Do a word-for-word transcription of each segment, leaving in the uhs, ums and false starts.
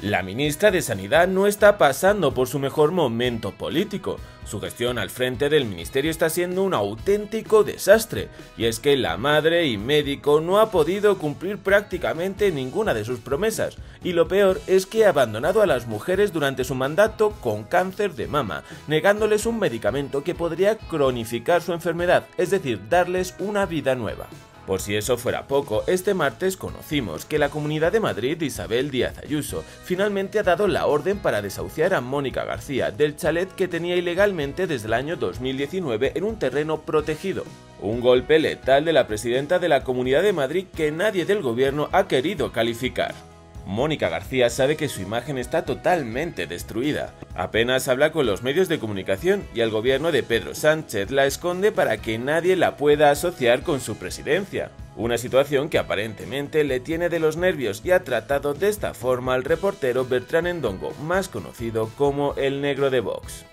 La ministra de Sanidad no está pasando por su mejor momento político. Su gestión al frente del ministerio está siendo un auténtico desastre, y es que la madre y médico no ha podido cumplir prácticamente ninguna de sus promesas, y lo peor es que ha abandonado a las mujeres durante su mandato con cáncer de mama, negándoles un medicamento que podría cronificar su enfermedad, es decir, darles una vida nueva. Por si eso fuera poco, este martes conocimos que la Comunidad de Madrid, Isabel Díaz Ayuso, finalmente ha dado la orden para desahuciar a Mónica García del chalet que tenía ilegalmente desde el año dos mil diecinueve en un terreno protegido. Un golpe letal de la presidenta de la Comunidad de Madrid que nadie del gobierno ha querido calificar. Mónica García sabe que su imagen está totalmente destruida. Apenas habla con los medios de comunicación y el gobierno de Pedro Sánchez la esconde para que nadie la pueda asociar con su presidencia. Una situación que aparentemente le tiene de los nervios y ha tratado de esta forma al reportero Bertrán Endongo, más conocido como el negro de Vox.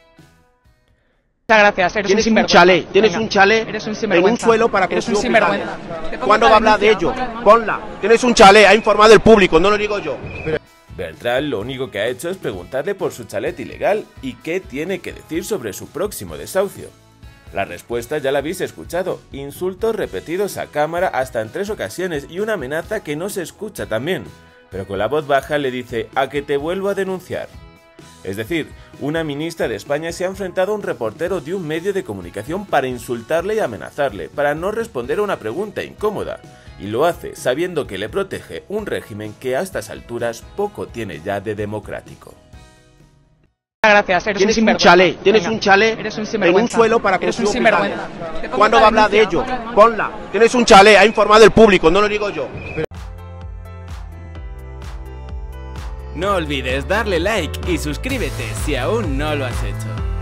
Muchas gracias, eres tienes un un chalet, tienes Venga, un chalet eres un en un suelo para eres un construir sinvergüenza. hospitales. ¿Cuándo va a hablar de ello? Ponla. Tienes un chalet, ha informado el público, no lo digo yo. Pero... Bertrán lo único que ha hecho es preguntarle por su chalet ilegal y qué tiene que decir sobre su próximo desahucio. La respuesta ya la habéis escuchado, insultos repetidos a cámara hasta en tres ocasiones y una amenaza que no se escucha también, pero con la voz baja le dice a que te vuelvo a denunciar. Es decir, una ministra de España se ha enfrentado a un reportero de un medio de comunicación para insultarle y amenazarle, para no responder a una pregunta incómoda, y lo hace sabiendo que le protege un régimen que a estas alturas poco tiene ya de democrático. Gracias, eres tienes un un chalet, tienes Venga, un chalet eres un en un suelo para eres un construir hospitales. sinvergüenza. ¿Cuándo va a hablar de ello? Ponla. Tienes un chalet, ha informado el público, no lo digo yo. Pero... No olvides darle like y suscríbete si aún no lo has hecho.